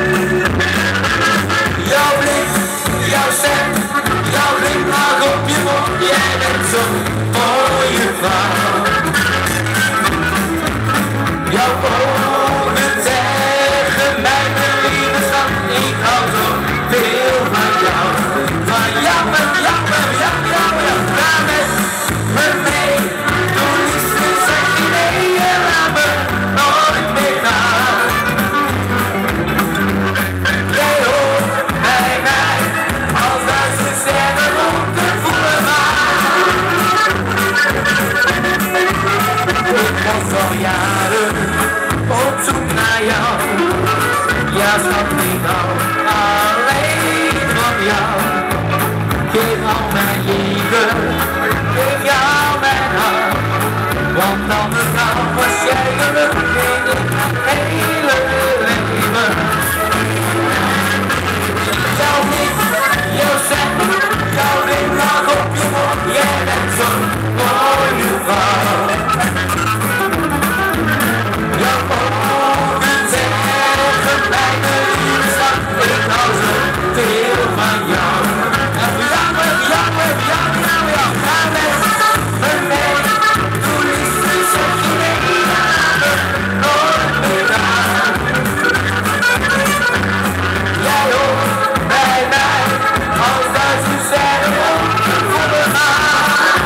Jouw blik, jouw stem, jouw glimlach op je mond. Jij bent zo'n mooie vrouw. Jouw ogen zeggen mij, mijn lieve schat, ik hou zo veel van jou. Van jou, van jou, van jou, jou, jou. Ga met me mee, doe liefste, zeg je nee en laat me nooit meer gaan. Jij hoort bij mij, als duizend sterren rond te voelen maar. Ik was al jaren op zoek naar jou. Ja, schat, ik hou alleen van jou. Geef al mijn liefde, geef jou mijn hart. Want anders nou was jij gelukkig in het hele leven. Jouw blik, jouw stem, jouw glimlach op je mond. Jij bent zo'n mooie vrouw. Jouw ogen zeggen mij, mijn lieve schat, ik hou zo veel van jou. En voor jou, en voor jou, en voor jou, en voor jou. Ga met me mee, doe liefste, zeg je nee, laat me nooit meer gaan. Jij hoort bij mij, als duizend sterren rond te voelen maar.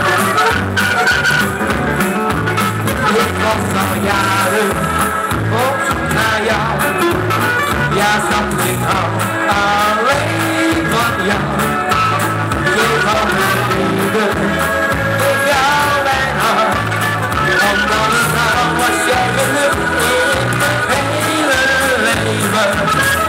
Ik was al jaren op zoek naar jou. Ja, schat, ik hou alleen van jou. Geef al mijn liefde, geef jou mijn hart. Want anders nou was jij gelukkig in mijn hele leven.